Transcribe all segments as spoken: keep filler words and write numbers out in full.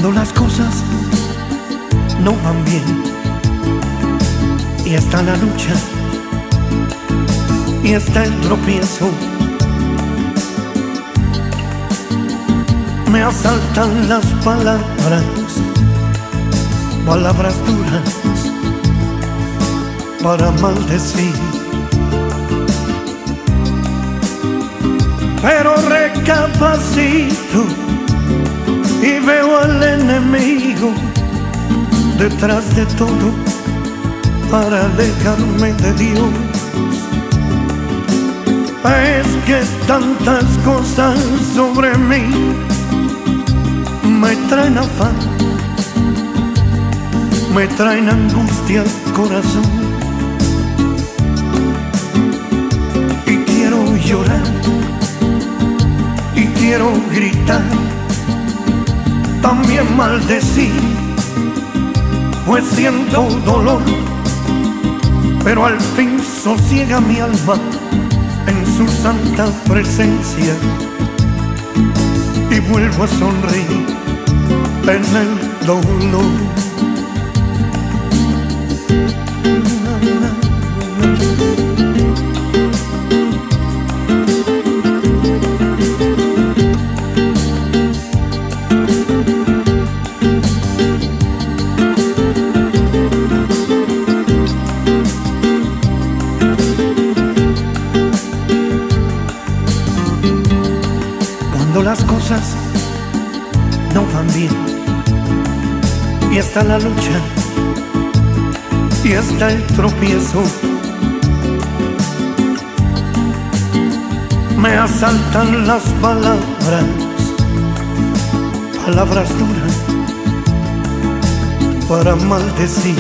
Cuando las cosas no van bien y está la lucha y está el tropiezo, me asaltan las palabras, palabras duras para maldecir. Pero recapacito y veo al enemigo detrás de todo para alejarme de Dios. Es que tantas cosas sobre mí me traen afán, me traen angustia al corazón, y quiero llorar y quiero gritar, también maldecir, pues siento dolor, pero al fin sosiega mi alma en su santa presencia y vuelvo a sonreír en el dolor. Cuando las cosas no van bien y está la lucha y está el tropiezo, me asaltan las palabras, palabras duras para maldecir.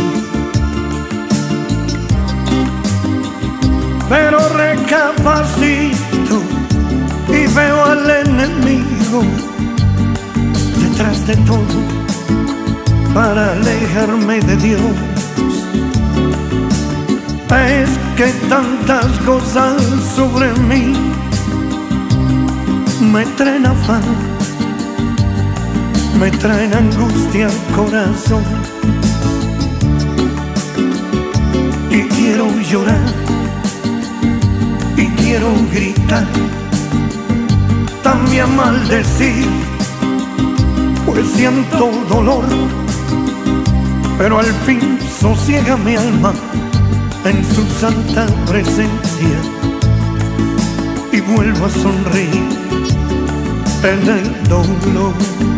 Pero recapacito y veo al enemigo detrás de todo para alejarme de Dios. Es que tantas cosas sobre mí me traen afán, me traen angustia al corazón, y quiero llorar y quiero gritar, también maldecir, pues siento dolor, pero al fin sosiega mi alma en su santa presencia y vuelvo a sonreír en el dolor.